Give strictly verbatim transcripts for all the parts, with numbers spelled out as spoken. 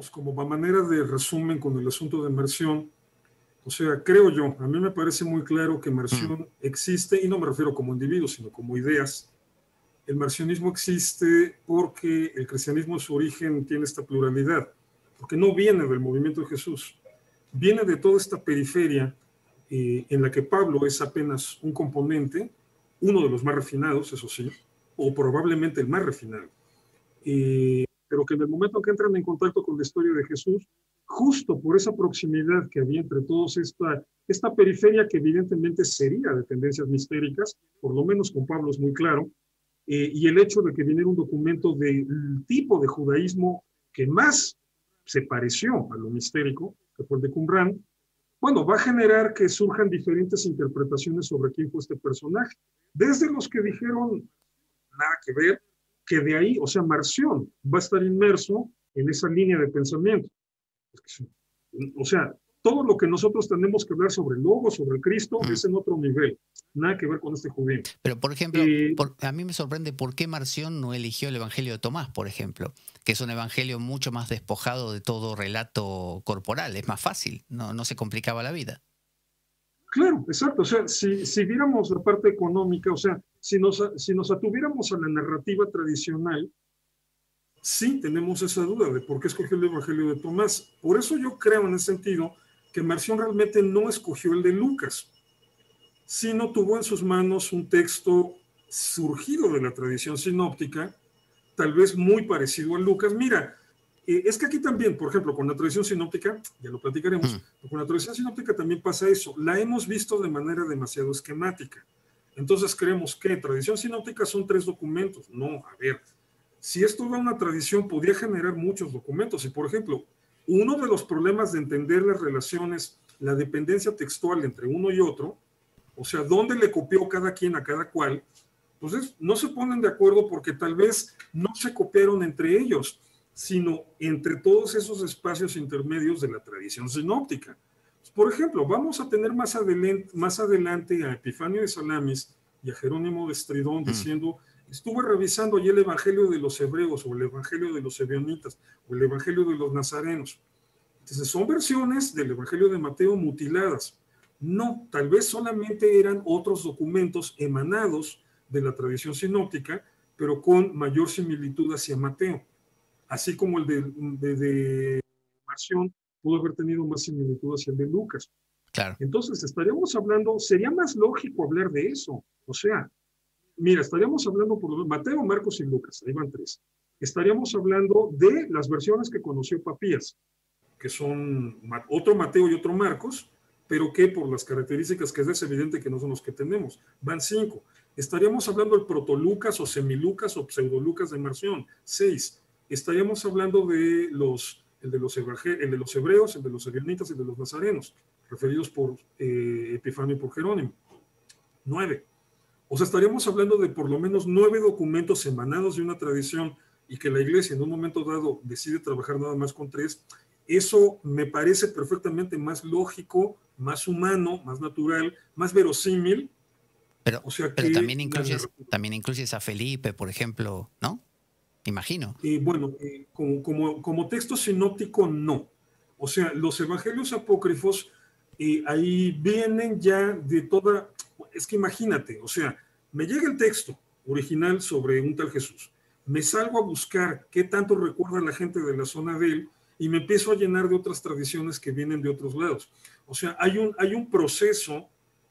digamos, como manera de resumen con el asunto de Marción, o sea, creo yo, a mí me parece muy claro que Mm. Marción existe, y no me refiero como individuo, sino como ideas. El marcionismo existe porque el cristianismo en su origen tiene esta pluralidad, porque no viene del movimiento de Jesús, viene de toda esta periferia eh, en la que Pablo es apenas un componente, uno de los más refinados, eso sí, o probablemente el más refinado. Eh, pero que en el momento en que entran en contacto con la historia de Jesús, justo por esa proximidad que había entre todos, esta, esta periferia que evidentemente sería de tendencias mistéricas, por lo menos con Pablo es muy claro, eh, y el hecho de que viniera un documento del tipo de judaísmo que más se pareció a lo mistérico, que fue el de Qumran, bueno, va a generar que surjan diferentes interpretaciones sobre quién fue este personaje. Desde los que dijeron nada que ver, que de ahí, o sea, Marción va a estar inmerso en esa línea de pensamiento. O sea, todo lo que nosotros tenemos que hablar sobre el Logo, sobre el Cristo, Mm. es en otro nivel. Nada que ver con este judío. Pero, por ejemplo, Eh, por, a mí me sorprende por qué Marción no eligió el Evangelio de Tomás, por ejemplo, que es un evangelio mucho más despojado de todo relato corporal. Es más fácil, no, no se complicaba la vida. Claro, exacto. O sea, si, si viéramos la parte económica, o sea, si nos, si nos atuviéramos a la narrativa tradicional, sí tenemos esa duda de por qué escogió el Evangelio de Tomás. Por eso yo creo en ese sentido que Marción realmente no escogió el de Lucas, sino tuvo en sus manos un texto surgido de la tradición sinóptica, tal vez muy parecido a Lucas. Mira, eh, es que aquí también, por ejemplo, con la tradición sinóptica, ya lo platicaremos, Mm. pero con la tradición sinóptica también pasa eso. La hemos visto de manera demasiado esquemática. Entonces creemos que tradición sinóptica son tres documentos. No, a ver, si es toda una tradición, podría generar muchos documentos. Y, por ejemplo, uno de los problemas de entender las relaciones, la dependencia textual entre uno y otro, o sea, dónde le copió cada quien a cada cual, pues es, no se ponen de acuerdo porque tal vez no se copiaron entre ellos, sino entre todos esos espacios intermedios de la tradición sinóptica. Por ejemplo, vamos a tener más adelante, más adelante a Epifanio de Salamis y a Jerónimo de Estridón Mm. diciendo, estuve revisando allí el Evangelio de los Hebreos o el Evangelio de los Ebionitas o el Evangelio de los Nazarenos. Entonces son versiones del Evangelio de Mateo mutiladas. No, tal vez solamente eran otros documentos emanados de la tradición sinóptica, pero con mayor similitud hacia Mateo. Así como el de, de, de Marción pudo haber tenido más similitud hacia el de Lucas. Claro. Entonces, estaríamos hablando, sería más lógico hablar de eso. O sea, mira, estaríamos hablando por Mateo, Marcos y Lucas, ahí van tres. Estaríamos hablando de las versiones que conoció Papías, que son otro Mateo y otro Marcos, pero que por las características que es evidente que no son los que tenemos. Van cinco. Estaríamos hablando del protolucas o semilucas o pseudolucas de Marción, seis. Estaríamos hablando de los, el, de los el de los hebreos, el de los ebionitas y el de los nazarenos, referidos por eh, Epifanio y por Jerónimo, nueve. O sea, estaríamos hablando de por lo menos nueve documentos emanados de una tradición y que la iglesia en un momento dado decide trabajar nada más con tres. Eso me parece perfectamente más lógico, más humano, más natural, más verosímil. Pero, o sea pero que también, incluyes, también incluyes a Felipe, por ejemplo, ¿no? Imagino. Eh, bueno, eh, como, como, como texto sinóptico, no. O sea, los evangelios apócrifos eh, ahí vienen ya de toda... Es que imagínate, o sea, me llega el texto original sobre un tal Jesús, me salgo a buscar qué tanto recuerda la gente de la zona de él y me empiezo a llenar de otras tradiciones que vienen de otros lados. O sea, hay un, hay un proceso.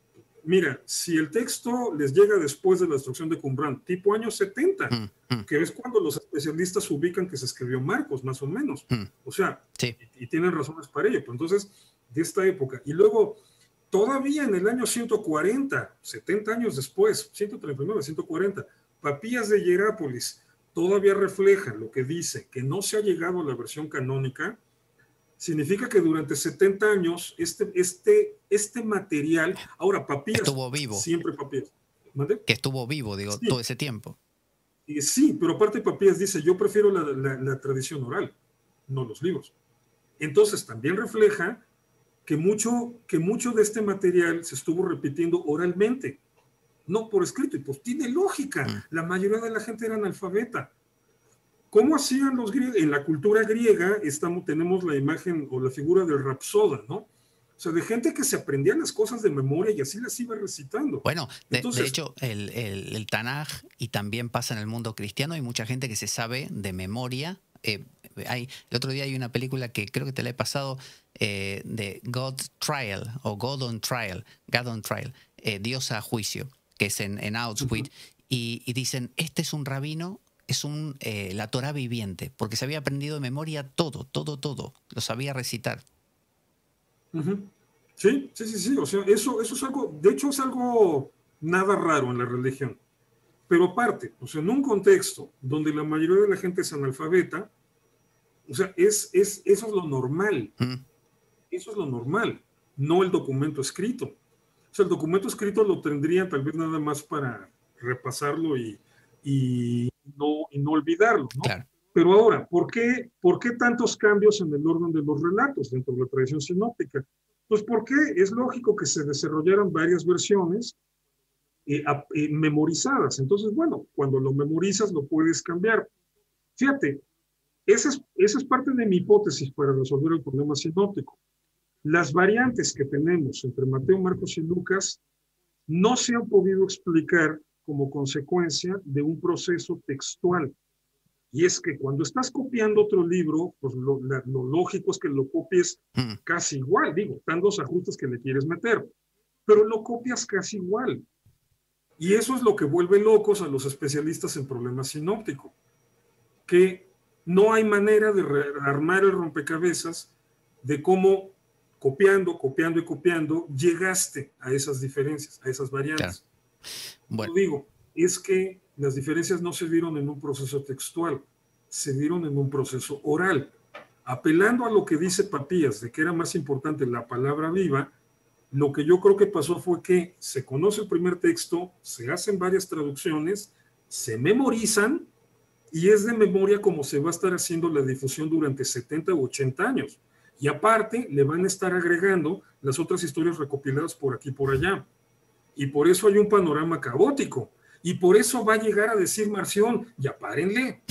Mira, si el texto les llega después de la destrucción de Qumran, tipo años setenta, Mm, mm, que es cuando los especialistas ubican que se escribió Marcos, más o menos. mm. O sea, Sí. y, y tienen razones para ello. Pero entonces, de esta época. Y luego, todavía en el año ciento cuarenta, setenta años después, ciento treinta y nueve, ciento cuarenta, Papías de Hierápolis todavía refleja lo que dice, que no se ha llegado a la versión canónica. Significa que durante setenta años este, este, este material, ahora Papías, Estuvo vivo. siempre Papías. ¿Mande? Que estuvo vivo, digo, Sí. todo ese tiempo. Y sí, pero aparte Papías dice, yo prefiero la, la, la tradición oral, no los libros. Entonces también refleja que mucho, que mucho de este material se estuvo repitiendo oralmente, no por escrito, y pues tiene lógica, Mm. la mayoría de la gente era analfabeta. ¿Cómo hacían los griegos? En la cultura griega estamos, tenemos la imagen o la figura del rapsoda, ¿no? O sea, de gente que se aprendía las cosas de memoria y así las iba recitando. Bueno, de, Entonces, de hecho, el, el, el Tanaj, y también pasa en el mundo cristiano, hay mucha gente que se sabe de memoria. Eh, hay, el otro día hay una película que creo que te la he pasado, eh, de God's Trial, o God on Trial, God on Trial, eh, Dios a juicio, que es en, en Auschwitz, uh-huh. y, y dicen, este es un rabino, es un eh, la Torá viviente, porque se había aprendido de memoria todo, todo, todo, lo sabía recitar. Uh-huh. Sí, sí, sí, sí, o sea, eso, eso es algo, de hecho es algo nada raro en la religión, pero aparte, o sea, en un contexto donde la mayoría de la gente es analfabeta, o sea, es, es, eso es lo normal, mm. eso es lo normal, no el documento escrito. O sea, el documento escrito lo tendrían tal vez nada más para repasarlo y, y, no, y no olvidarlo, ¿no? Claro. Pero ahora, ¿por qué, ¿por qué tantos cambios en el orden de los relatos dentro de la tradición sinóptica? Pues porque es lógico que se desarrollaran varias versiones eh, a, eh, memorizadas. Entonces, bueno, cuando lo memorizas lo puedes cambiar. Fíjate, esa es, esa es parte de mi hipótesis para resolver el problema sinóptico. Las variantes que tenemos entre Mateo, Marcos y Lucas no se han podido explicar como consecuencia de un proceso textual. Y es que cuando estás copiando otro libro, pues lo, la, lo lógico es que lo copies mm. casi igual, digo, están los ajustes que le quieres meter, pero lo copias casi igual. Y eso es lo que vuelve locos a los especialistas en problemas sinópticos, que no hay manera de armar el rompecabezas de cómo copiando, copiando y copiando llegaste a esas diferencias, a esas variantes. Claro. Bueno. Lo digo, es que las diferencias no se dieron en un proceso textual, se dieron en un proceso oral. Apelando a lo que dice Papías, de que era más importante la palabra viva, lo que yo creo que pasó fue que se conoce el primer texto, se hacen varias traducciones, se memorizan, y es de memoria como se va a estar haciendo la difusión durante setenta u ochenta años. Y aparte, le van a estar agregando las otras historias recopiladas por aquí y por allá. Y por eso hay un panorama caótico. Y por eso va a llegar a decir Marción, ya párenle.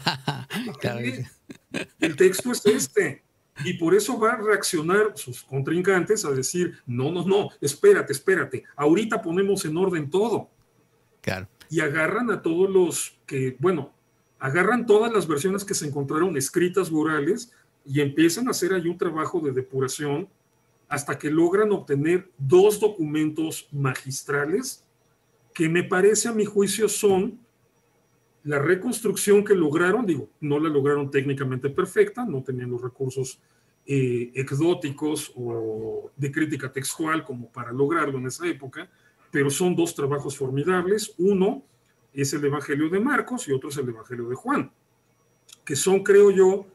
párenle. El texto es este. Y por eso va a reaccionar sus contrincantes a decir, no, no, no, espérate, espérate. Ahorita ponemos en orden todo. Claro. Y agarran a todos los que, bueno, agarran todas las versiones que se encontraron escritas o orales y empiezan a hacer ahí un trabajo de depuración hasta que logran obtener dos documentos magistrales que me parece a mi juicio son la reconstrucción que lograron, digo, no la lograron técnicamente perfecta, no tenían los recursos eh, exóticos o de crítica textual como para lograrlo en esa época, pero son dos trabajos formidables. Uno es el Evangelio de Marcos y otro es el Evangelio de Juan, que son, creo yo,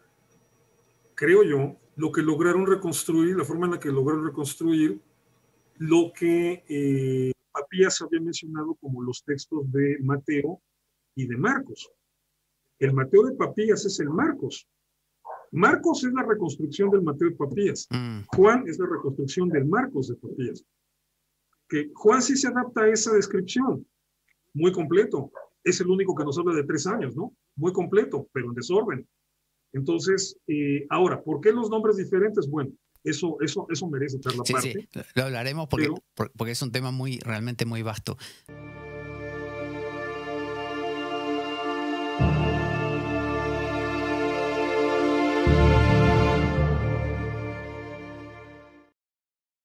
creo yo, lo que lograron reconstruir, la forma en la que lograron reconstruir lo que eh, Papías había mencionado como los textos de Mateo y de Marcos. El Mateo de Papías es el Marcos. Marcos es la reconstrucción del Mateo de Papías. Mm. Juan es la reconstrucción del Marcos de Papías. Que Juan sí se adapta a esa descripción. Muy completo. Es el único que nos habla de tres años, ¿no? Muy completo, pero en desorden. Entonces, eh, ahora, ¿por qué los nombres diferentes? Bueno, eso, eso, eso merece estar la sí, parte. Sí, lo hablaremos porque, pero, porque es un tema muy, realmente muy vasto.